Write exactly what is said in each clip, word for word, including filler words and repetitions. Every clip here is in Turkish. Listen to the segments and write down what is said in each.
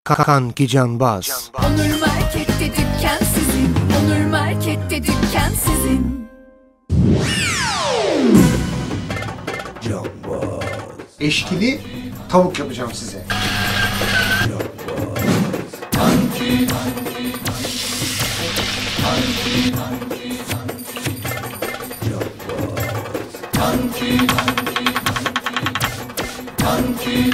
Kanki Canbaz. Onur Market'te dükkan sizin. Onur Market'te dükkan sizin. Canbaz. Eşkili tavuk yapacağım size. Kanki, kanki, kanki, kanki, kanki, kanki,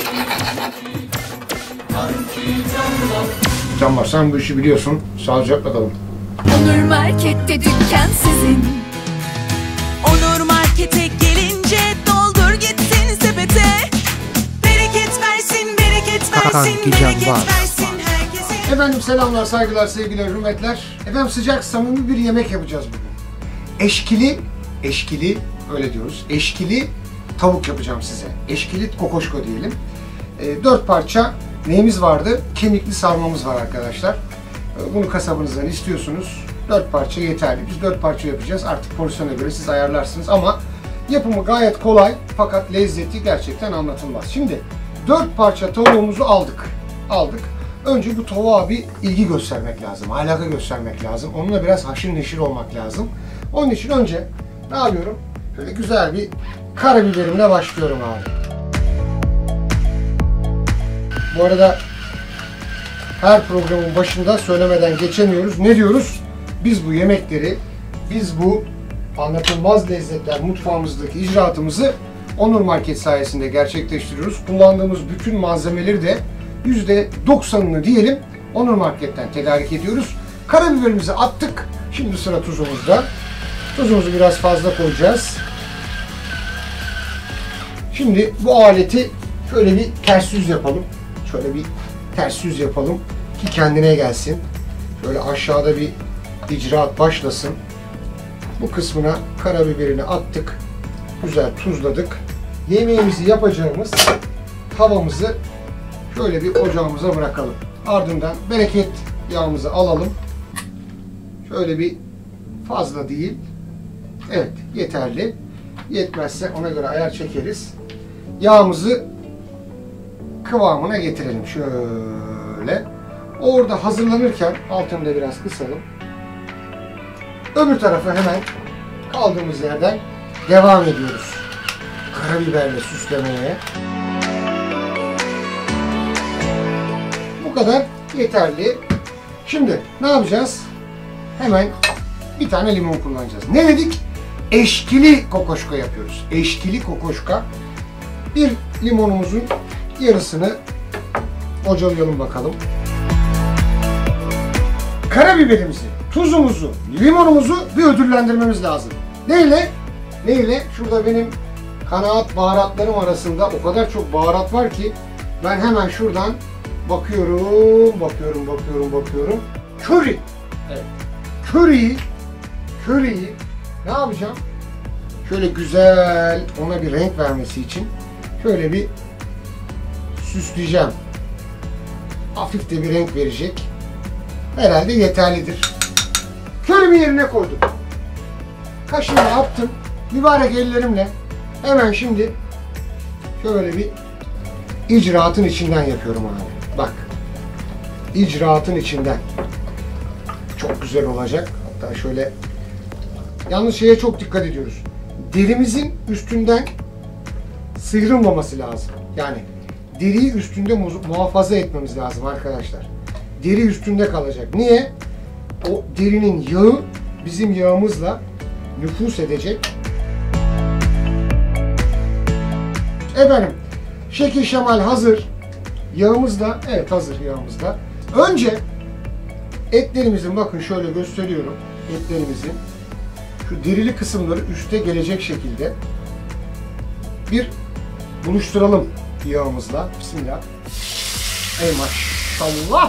kanki, Canbaz, sen bu işi biliyorsun. Sağlıcakla kalın. Onur Market'te dükkan sizin. Onur Market'e gelince doldur gitsin sepete. Bereket versin, bereket versin, bereket versin herkese. Efendim selamlar, saygılar, sevgiler, hürmetler. Efendim sıcak, samimi bir yemek yapacağız bugün. Eşkili, eşkili öyle diyoruz. Eşkili tavuk yapacağım size. Eşkili kokoşko diyelim. E, dört parça neyimiz vardı? Kemikli sarmamız var arkadaşlar. E, bunu kasabınızdan istiyorsunuz. Dört parça yeterli. Biz dört parça yapacağız. Artık porsiyona göre siz ayarlarsınız ama yapımı gayet kolay fakat lezzeti gerçekten anlatılmaz. Şimdi dört parça tavuğumuzu aldık. Aldık. Önce bu tavuğa bir ilgi göstermek lazım. Alaka göstermek lazım. Onunla biraz haşır neşir olmak lazım. Onun için önce ne yapıyorum? Böyle güzel bir karabiberimle başlıyorum abi. Bu arada her programın başında söylemeden geçemiyoruz. Ne diyoruz? Biz bu yemekleri, biz bu anlatılmaz lezzetler mutfağımızdaki icraatımızı Onur Market sayesinde gerçekleştiriyoruz. Kullandığımız bütün malzemeleri de yüzde doksanını diyelim Onur Market'ten tedarik ediyoruz. Karabiberimizi attık. Şimdi sıra tuzumuzda. Tuzumuzu biraz fazla koyacağız. Şimdi bu aleti şöyle bir ters yüz yapalım. Şöyle bir ters yüz yapalım ki kendine gelsin. Şöyle aşağıda bir icraat başlasın. Bu kısmına karabiberini attık. Güzel tuzladık. Yemeğimizi yapacağımız tavamızı şöyle bir ocağımıza bırakalım. Ardından bereket yağımızı alalım. Şöyle bir fazla değil. Evet, yeterli. Yetmezse ona göre ayar çekeriz. Yağımızı kıvamına getirelim. Şöyle. Orada hazırlanırken altını da biraz kısalım. Öbür tarafa hemen kaldığımız yerden devam ediyoruz. Karabiberle süslemeye. Bu kadar yeterli. Şimdi ne yapacağız? Hemen bir tane limon kullanacağız. Ne dedik? Eşkili kokoşka yapıyoruz. Eşkili kokoşka. Bir limonumuzun yarısını ocalayalım bakalım. Karabiberimizi, tuzumuzu, limonumuzu bir ödüllendirmemiz lazım. Neyle? Neyle? Şurada benim kanaat baharatlarım arasında o kadar çok baharat var ki ben hemen şuradan bakıyorum, bakıyorum, bakıyorum, bakıyorum. Köri. Evet. Köriyi, köriyi ne yapacağım? Şöyle güzel ona bir renk vermesi için şöyle bir süsleyeceğim. Hafif de bir renk verecek. Herhalde yeterlidir. Körümü yerine koydum. Kaşığımı attım. Mübarek ellerimle hemen şimdi şöyle bir icraatın içinden yapıyorum abi. Bak. İcraatın içinden. Çok güzel olacak. Hatta şöyle yalnız şeye çok dikkat ediyoruz. Derimizin üstünden sıyrılmaması lazım. Yani deriyi üstünde muhafaza etmemiz lazım arkadaşlar. Deri üstünde kalacak. Niye? O derinin yağı bizim yağımızla nüfuz edecek. Efendim, şekil şemal hazır. Yağımız da, evet hazır yağımız da. Önce etlerimizin, bakın şöyle gösteriyorum. Etlerimizin şu derili kısımları üste gelecek şekilde bir buluşturalım yağımızla. Bismillah. Ey maşallah.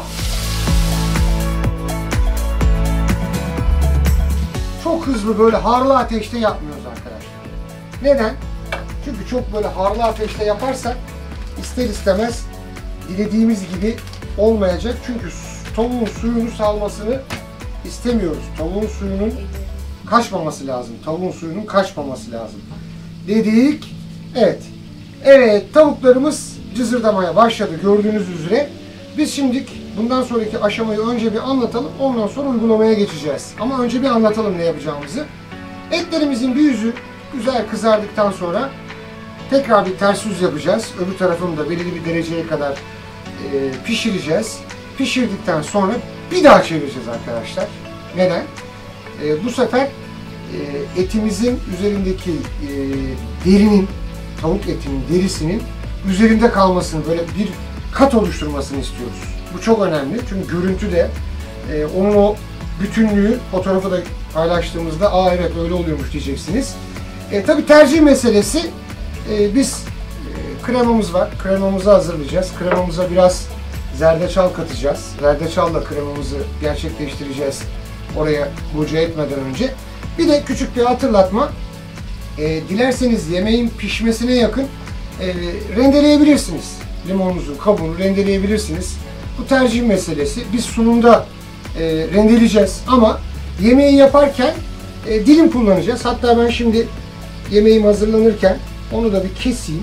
Çok hızlı böyle harlı ateşte yapmıyoruz arkadaşlar. Neden? Çünkü çok böyle harlı ateşte yaparsak ister istemez dilediğimiz gibi olmayacak. Çünkü tavuğun suyunu salmasını istemiyoruz. Tavuğun suyunun kaçmaması lazım. Tavuğun suyunun kaçmaması lazım. Dedik. Evet. Evet, tavuklarımız cızırdamaya başladı gördüğünüz üzere. Biz şimdi bundan sonraki aşamayı önce bir anlatalım, ondan sonra uygulamaya geçeceğiz. Ama önce bir anlatalım ne yapacağımızı. Etlerimizin bir yüzü güzel kızardıktan sonra tekrar bir ters yüz yapacağız. Öbür tarafını da belirli bir dereceye kadar e, pişireceğiz. Pişirdikten sonra bir daha çevireceğiz arkadaşlar. Neden? E, bu sefer e, etimizin üzerindeki e, derinin, tavuk etinin derisinin üzerinde kalmasını, böyle bir kat oluşturmasını istiyoruz. Bu çok önemli çünkü görüntü de e, onun o bütünlüğü fotoğrafı da paylaştığımızda aa evet öyle oluyormuş diyeceksiniz. E, tabii tercih meselesi. E, biz e, kremamız var. Kremamızı hazırlayacağız. Kremamıza biraz zerdeçal katacağız. Zerdeçalla kremamızı gerçekleştireceğiz oraya boca etmeden önce. Bir de küçük bir hatırlatma. E, dilerseniz yemeğin pişmesine yakın e, rendeleyebilirsiniz. Limonunuzun kabuğunu rendeleyebilirsiniz. Bu tercih meselesi. Biz sunumda e, rendeleyeceğiz ama yemeği yaparken e, dilim kullanacağız. Hatta ben şimdi yemeğim hazırlanırken onu da bir keseyim.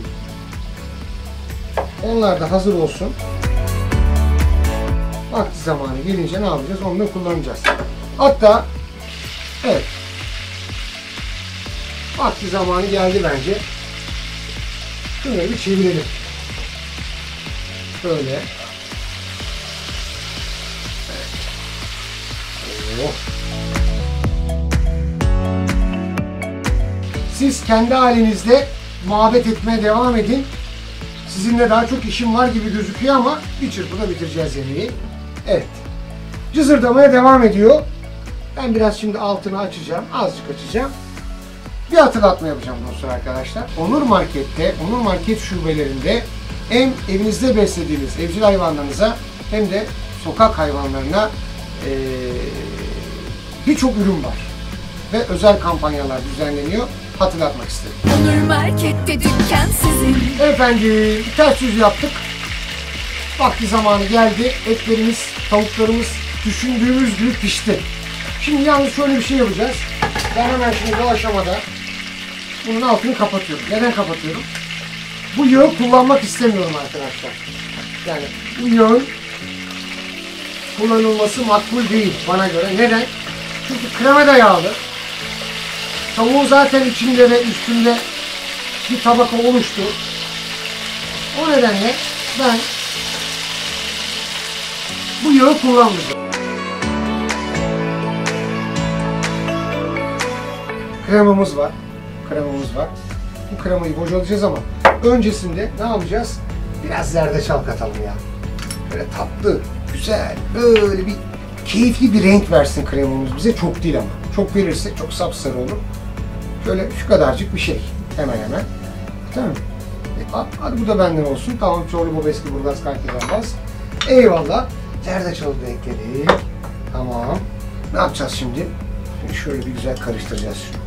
Onlar da hazır olsun. Vakti zamanı gelince ne yapacağız? Onu da kullanacağız. Hatta evet, vakti zamanı geldi bence. Şunları bir çevirelim. Şöyle. Evet. Oh. Siz kendi halinizde muhabbet etmeye devam edin. Sizinle daha çok işim var gibi gözüküyor ama bir çırpıda bitireceğiz yemeği. Evet. Cızırdamaya devam ediyor. Ben biraz şimdi altını açacağım. Azıcık açacağım. Bir hatırlatma yapacağım dostlar arkadaşlar. Onur Market'te, Onur Market şubelerinde hem evinizde beslediğiniz evcil hayvanlarınıza hem de sokak hayvanlarına ee, birçok ürün var. Ve özel kampanyalar düzenleniyor. Hatırlatmak istedim. Onur Market'te dükkan sizin. Efendim, ters yüz yaptık. Vakti zamanı geldi. Etlerimiz, tavuklarımız düşündüğümüz gibi pişti. Şimdi yalnız şöyle bir şey yapacağız. Ben hemen şimdi bu aşamada bunun altını kapatıyorum. Neden kapatıyorum? Bu yağı kullanmak istemiyorum arkadaşlar. Yani bu yağın kullanılması makbul değil bana göre. Neden? Çünkü krema da yağlı. Tavuğun zaten içinde ve üstünde bir tabaka oluştu. O nedenle ben bu yağı kullanmayacağım. Kremamız var. Kremamız var. Bu kremayı bocalayacağız ama öncesinde ne yapacağız? Biraz zerdeçal katalım ya. Böyle tatlı, güzel, böyle bir keyifli bir renk versin kremamız bize. Çok değil ama. Çok verirse çok sapsarı olur. Şöyle şu kadarcık bir şey. Hemen hemen. Tamam mı? E, hadi bu da benden olsun. Tamam, Çorlu Bobeski Burgaz Kartezan'dayız. Eyvallah. Zerdeçalı da ekledik. Tamam. Ne yapacağız şimdi? Şimdi şöyle bir güzel karıştıracağız şunu.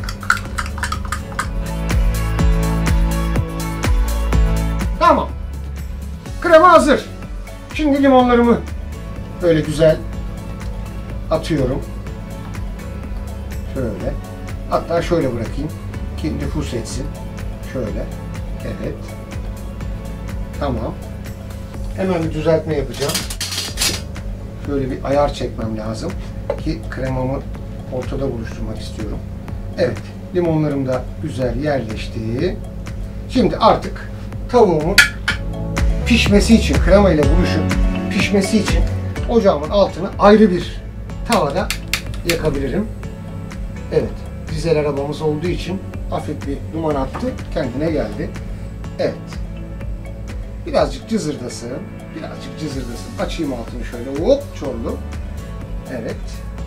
Tamam. Krema hazır. Şimdi limonlarımı böyle güzel atıyorum. Şöyle. Hatta şöyle bırakayım ki nüfuz etsin. Şöyle. Evet. Tamam. Hemen bir düzeltme yapacağım. Şöyle bir ayar çekmem lazım ki kremamı ortada buluşturmak istiyorum. Evet. Limonlarım da güzel yerleşti. Şimdi artık tavuğumun pişmesi için, krema ile buluşup pişmesi için ocağımın altını ayrı bir tavada yakabilirim. Evet. Dizel arabamız olduğu için hafif bir duman attı, kendine geldi. Evet. Birazcık cızırdasın, birazcık cızırdasın. Açayım altını şöyle, hop, Çorlu. Evet.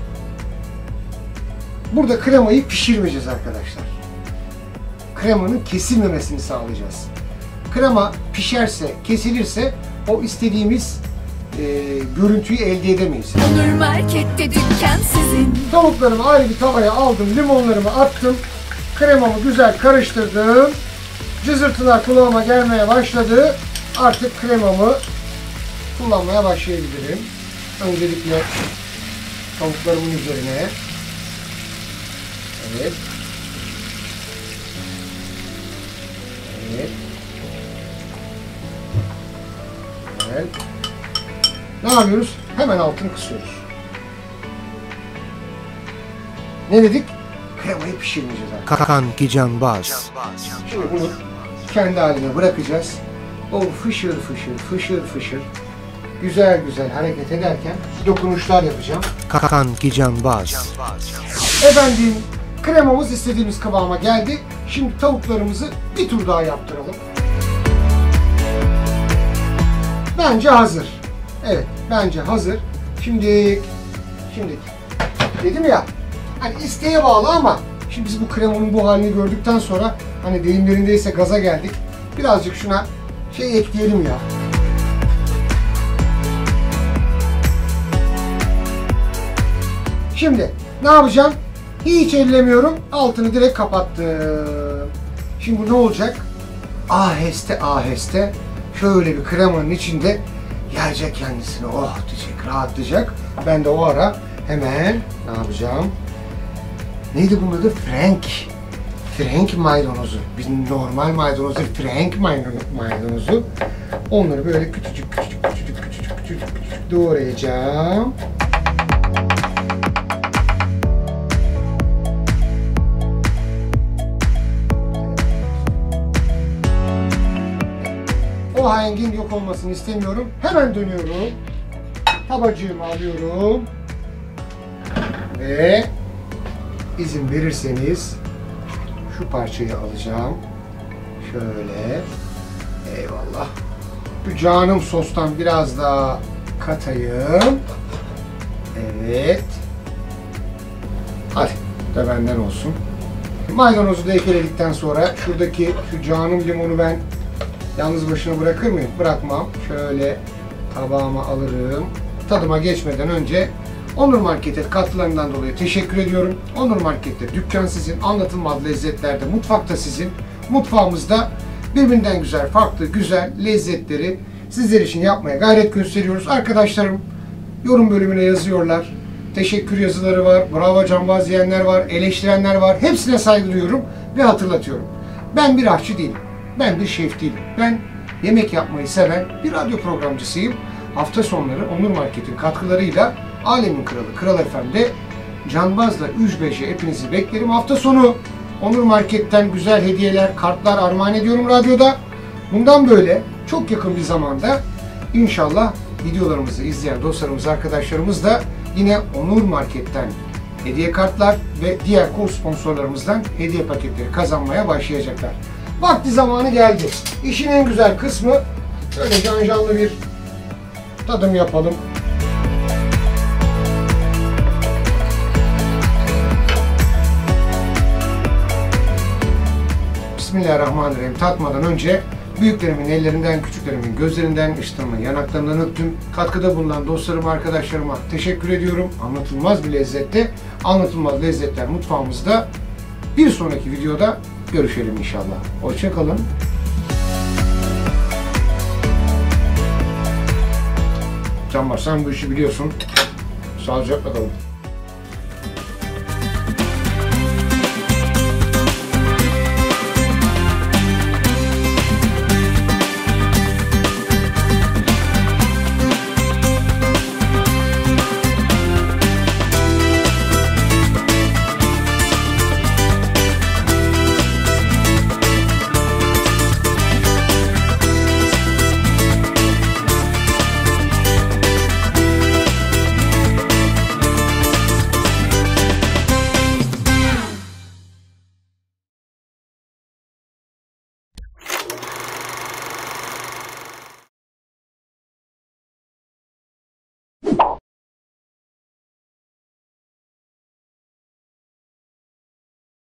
Burada kremayı pişirmeyeceğiz arkadaşlar. Kremanın kesilmemesini sağlayacağız. Krema pişerse, kesilirse o istediğimiz e, görüntüyü elde edemeyiz. Onur Market'te dükkan sizin. Tavuklarımı ayrı bir tavaya aldım, limonlarımı attım, kremamı güzel karıştırdım. Cızırtılar kulağıma gelmeye başladı. Artık kremamı kullanmaya başlayabilirim. Öncelikle tavuklarımın üzerine. Evet. Evet. Evet. ne yapıyoruz? Hemen altını kısıyoruz. Ne dedik? Kremayı pişirmeyeceğiz artık. Kanki Canbaz. Şimdi bunu kendi haline bırakacağız. O fışır fışır fışır fışır güzel güzel hareket ederken dokunuşlar yapacağım. Kanki Canbaz. Efendim, kremamız istediğimiz kıvama geldi. Şimdi tavuklarımızı bir tur daha yaptıralım. Bence hazır. Evet, bence hazır. Şimdi, şimdi dedim ya, hani isteğe bağlı ama şimdi biz bu kremanın bu halini gördükten sonra hani deyimlerindeyse gaza geldik. Birazcık şuna şey ekleyelim ya. Şimdi ne yapacağım? Hiç ellemiyorum. Altını direkt kapattım. Şimdi bu ne olacak? Aheste aheste şöyle bir kremanın içinde gelecek kendisini. Oh diyecek, rahatlayacak. Ben de o ara hemen ne yapacağım? Neydi bunun adı? Frank. Frank maydanozu. Bizim normal maydanozlar Frank maydanozu. Onları böyle küçücük küçücük küçücük küçücük küçücük küçücük doğrayacağım. O ahengin yok olmasını istemiyorum. Hemen dönüyorum. Tabacığımı alıyorum. Ve izin verirseniz şu parçayı alacağım. Şöyle. Eyvallah. Bu canım sostan biraz daha katayım. Evet. Hadi da benden olsun. Maydanozu da ekledikten sonra şuradaki şu canım limonu ben yalnız başına bırakır mıyım? Bırakmam. Şöyle tabağıma alırım. Tadıma geçmeden önce Onur Market'e katkılarından dolayı teşekkür ediyorum. Onur Market'te dükkan sizin, anlatılmaz lezzetlerde mutfakta sizin. Mutfağımızda birbirinden güzel, farklı, güzel lezzetleri sizler için yapmaya gayret gösteriyoruz. Arkadaşlarım yorum bölümüne yazıyorlar. Teşekkür yazıları var, bravo Canbaz diyenler var, eleştirenler var. Hepsine saygı duyuyorum ve hatırlatıyorum. Ben bir aşçı değilim. Ben bir şef değilim. Ben yemek yapmayı seven bir radyo programcısıyım. Hafta sonları Onur Market'in katkılarıyla Alemin Kralı Kral F M'de Canbaz'la üç beşe hepinizi beklerim. Hafta sonu Onur Market'ten güzel hediyeler, kartlar armağan ediyorum radyoda. Bundan böyle çok yakın bir zamanda inşallah videolarımızı izleyen dostlarımız, arkadaşlarımız da yine Onur Market'ten hediye kartlar ve diğer co-sponsorlarımızdan hediye paketleri kazanmaya başlayacaklar. Vakti zamanı geldi. İşin en güzel kısmı şöyle can canlı bir tadım yapalım. Bismillahirrahmanirrahim. Tatmadan önce büyüklerimin ellerinden, küçüklerimin gözlerinden, ışıtlarımın yanaklarından öptüm. Katkıda bulunan dostlarım, arkadaşlarıma teşekkür ediyorum. Anlatılmaz bir lezzette, anlatılmaz lezzetler mutfağımızda. Bir sonraki videoda görüşelim inşallah. Hoşça kalın. Canbaz, sen bu işi biliyorsun. Sağlıcakla kalın.